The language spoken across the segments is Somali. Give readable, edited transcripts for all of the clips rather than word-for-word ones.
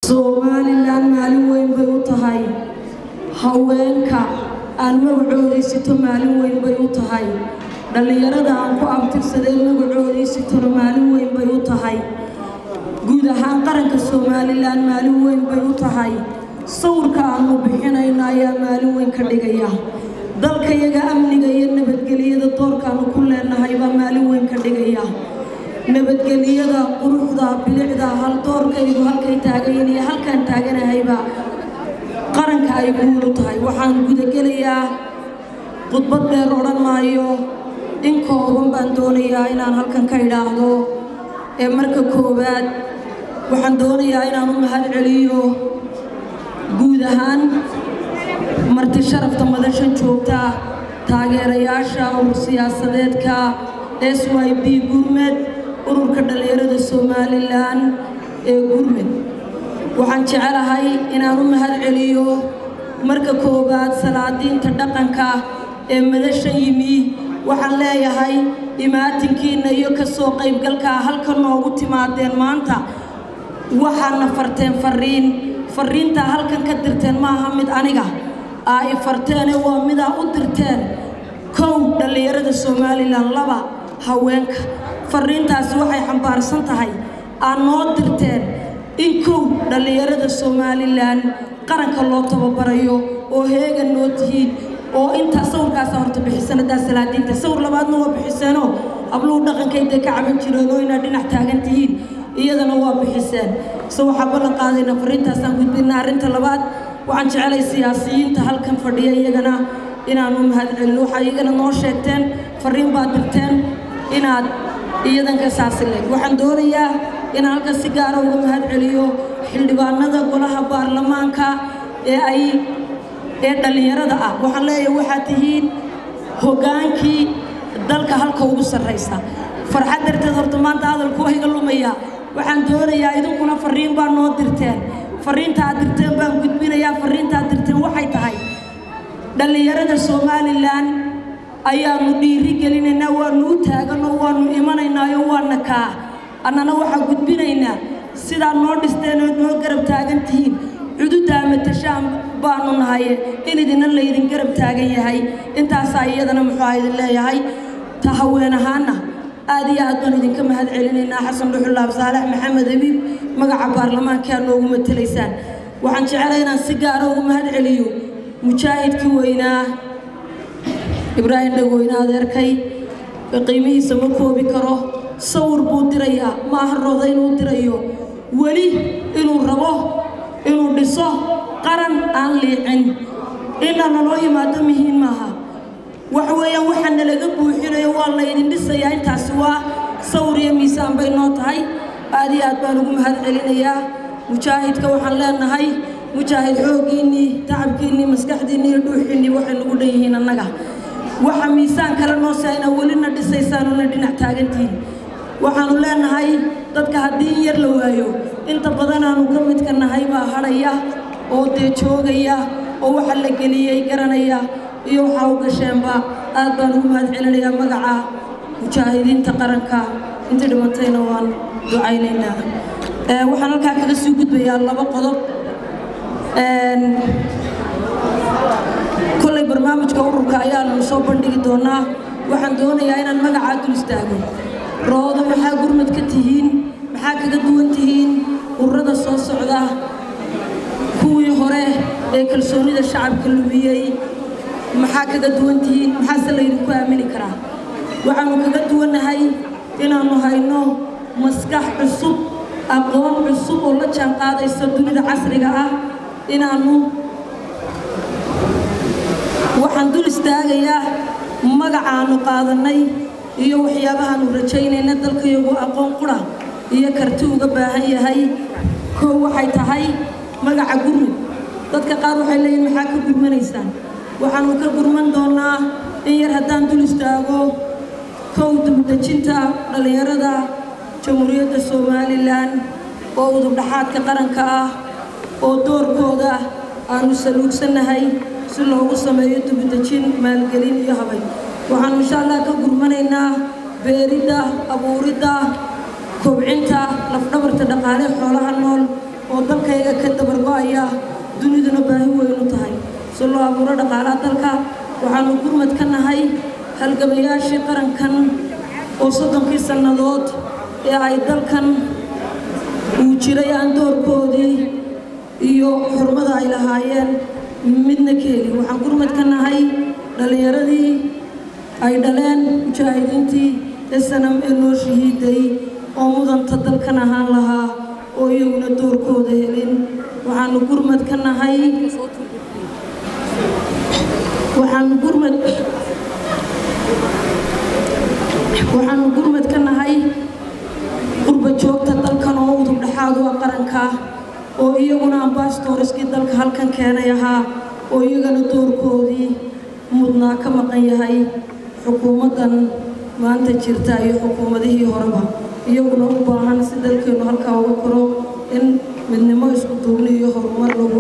Somaliland maalin weyn bay u tahay haweenka aan magacoodiisito maalin weyn bay u tahay dhalinyarada aan ku abtirsadeen magacoodiisito maalin weyn bay u tahay guud ahaan qaranka Somaliland maalin weyn bay u tahay sawirka aanu bixinayna ayaa maalin weyn ka dhigaya dalkayaga amniga iyo nabadgelyada doorkaanu ku leenahay baa maalin weyn ka dhigaya nabadgelyada quruxda bilicda hal doorkaygu halkay taagan iyo halkaan taaganahayba qaranka ay guul u tahay waxaan gudagelayaa khudbad dheer odhan maayo in kooban baan doonayaa inaan halkan ka idhaahdo marka koowaad waxaan doonayaa inaan u mahad celiyo guud ahaan marti sharafta madashan joogta taageerayaasha siyaasadeedka SYB Gurmed ururka dhalinyarada Somaliland Gurmed waxaan jecelahay inaan u mahad celiyo marka koobaad salaadiinta dhaqanka madasha yimi waxaan leeyahay imaatinkiina iyo ka soo qaybgalka halka noogu timaadeen maanta waxaana farteen fariinta halkan ka dirteen maaha mid aniga ay farteen waa mid u dirteen kow dhalinyarada Somaliland laba haweenka fariintaasi waxay xambaarsan tahay aan noo dirteen in kow dhalinyarada Somaliland qaranka loo tababarayo oo heegan noo tihiin oo inta sawirkaas horta bixisanada salaadiinta sawir labaadna waa bixisano abluu dhaqankayda ka caban jireen oo ina dhinac taagan tihiin iyadana waa bixiseen soo waxa balan qaadayna fariintaas aan gudbinaa arinta labaad waxaan jecelahay siyaasiyiinta halkan fadhiya iyagana inaanu mahad celino waxa iyagana noo sheegteen fariin baad dirteen inaad iyadan ka saasileen waxaan doonayaa in halka si gaar ah uga mahad celiyo xildhibaanada golaha baarlamaanka ay dhalinyarada ah waxaan leeyahay waxa tihiin hogaankii dalka halka ugu sareysa farxad darteed horta maanta hadalku way iga lumaya waxaan doonayaa idinkuna fariin baa noo dirteen fariinta aad dirteen baan gudbinayaa fariinta aad dirteen waxay tahay dhalinyarada Somaliland ayaanu dhiiri gelinaynaa waanu u taagano waanu imanaynaa waana ka annana waxa gudbinaynaa sida noo dhisteen oo noo garab taagan tihiin cududa matashaan baanu nahay in idina la idin garab taagan yahay intaas ayadana muxuu idin leeyahay tahaweenahana aad iyo aad baan idinka mahad celinaynaa xasan dhuxul saalax maxamed abiib magaca baarlamaanka noogu matalaysaan waxaan jecelahay inaan si gaar ah ugu mahad celiyo mujaahidkii weynaa Ibrahim Dagoyna adeerkay qiimihiisa ma koobi karo sawir buu dirayaa ma harooda inuu dirayo wali inuu rabo inuu dhiso qaran aan liicin inana loo yimaado muhiim maaha wax weeyaan waxaan laga buuxinayo waa la idin dhisayaa intaas waa sawir iyo miisaan bay noo tahay aad iyo aad baan ugu mahad celinayaa mujaahidka waxaan leenahay mujaahid xoogiini tacabkiini maskaxdiini iyo dhuuxiini waxay nagu dheeyeen annaga waxa miisaan kala noo saayna walina dhisaysaan oo dhinac taagantiin waxaanu leenahay dadka hadii yar la waayo inta badan aanu ka mid ka nahay baa haraya oo joogaya oo waxa la geliyay garanaya iyo waxa uu gasheenba aad baan ugu mahad celinayaa magaca mujaahidiinta qaranka inta dhimatayna waan ducaynaynaa waxaan halka kaga sii gudbayaa laba qodob كل برنامج كورك عيال مصابن دي دونا وحندونا يعين المجا عادل استاجو روضة محا قرمت كتهين محا كجدون تهين وردا صوص عدا كوي هره كل سوني ده الشعب كله بيجي محا كجدون تهين محا سلين كوا مني كرا وعمو كجدون هاي إنا نهاينو مسكح بالصب أقوم بالصب ولا كان قاعد يستدوني ده عصر جاء إنا نو waxaan dul istaagayaa magacaanu qaadanay iyo waxyaabaha uu rajaynayna dalkayagu aqoon qura iyo karti uga baahan yahay koo waxay tahay magaca Gurmed dadka qaar waxay leeyihiin maxaa ka gurmanaysaan waxaanu ka gurman doonaa in yar haddaan dul istaago kow dibdajinta dhalinyarada Jamhuuriyadda Somaliland oo udub dhaxaadka qaranka ah oo doorkooda aanu saluugsanahay si loogu sameeyo dibdajin maalgelin iyo habay waxaan insha Allah ka gurmanaynaa beerida abuurida kobcinta lafdhabarta dhaqaale xoolaha nool oo dalkayga ka dabargo'aya duniduna baahi weyn u tahay si loo abuuro dhaqaalaha dalka waxaanu gurmad ka nahay halgamayaashii qarankan oo 30 sannadood ee ay dalkan uu jiray aan doorkoodii iyo xurmada ay lahaayeen midna ka helin waxaan gurmad ka nahay dhalinyaradii ay dhaleen mujaahidiintii SNM ee noo shahiiday oo mudanta dalkan ahaan lahaa oo iyaguna doorkooda helin waxaanu gurmad ka nahay qurba joogta dalkan oo udub dhaxaad u qaranka oo iyaguna ambassadorskii dalka halkan keenay ahaa oo iyagana doorkoodii mudnaa ka maqan yahay xukuumadan maanta jirta iyo xukuumadihii horeba iyaguna u baahan si dalkeenu halkaa uga koro in midnimo isku duubni iyo horumar lagu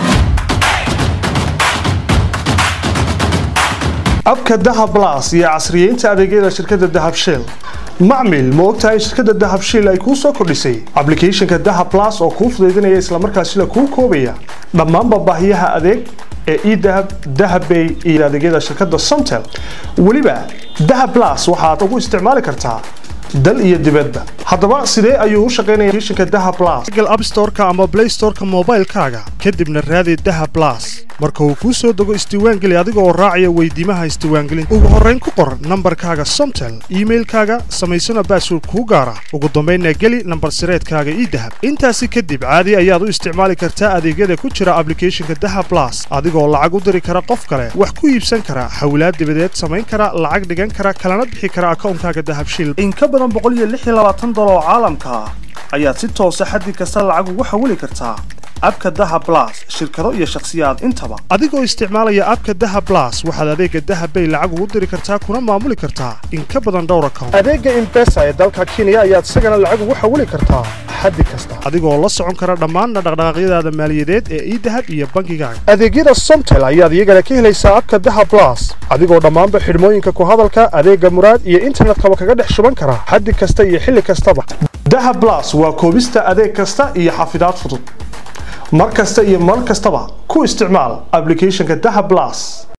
abka Dahab Plus iyo casriyeynta adeegyada shirkadda Dahab Shell macmiil ma ogtahay shirkadda Dahab Shell ay ku soo kordhisay application-ka Dahab Plus oo kuu fududeynaya isla markaasina kuu koobaya dhammaan baahiyaha adeeg ee eDahab, Dahab Pay iyo adeegyada shirkadda Somtel waliba Dahab Plus waxaad ugu isticmaali kartaa dal iyo dibadda haddaba sidee ayuu u shaqeynayaa application-ka Dahab Plus Google App Store-ka ama Play Store-ka mobile-kaaga kadibna raadi Dahab Plus marka uu ku soo dago isdiiwaangeli adiga oo raacaya weydiimaha isdiiwaangelinta ugu horreyn ku qor nambarkaaga Somtel emailkaaga samaysana password kuu gaara ugu dambeynna geli nambar sireedkaaga eDahab intaasi kadib caadi ayaad u isticmaali kartaa adeegyada ku jira application-ka Dahab Plus adigoo lacag u diri kara qof kale wax ku iibsan kara xawlaad dibadeed samayn kara lacag dhigan kara kalana bixi kara account-kaaga Dahab Shell in ka badan $126 oo caalamka ayaad si toos ah xaddi kasta lacag ugu xawili kartaa abka Dahab Plus shirkado iyo shakhsiyaad intaba adigoo isticmaalaya abka Dahab Plus waxaad adeega Dahab Pay lacag ugu diri kartaa kuna maamuli kartaa in ka badan dhowr account adeega M-Pesa ee dalka Kenya ayaad isagana lacag ugu xawili kartaa xaddi kasta adigoo la socon kara dhammaan dhaqdhaqaaqyadaada maaliyadeed ee eDahab iyo bangigaaga adeegyada Somtel ayaad iyagana ka helaysaa abka Dahab Plus adigoo dhammaanba xidhmooyinka ku hadalka adeega muraad iyo internetka kaga dhex shuban kara xaddi kasta iyo xilli kastaba Dahab Plus waa koobista adeeg kasta iyo xafidaad fudud mar kasta iyo mar kastaba ku isticmaal application-ka Dahab Plus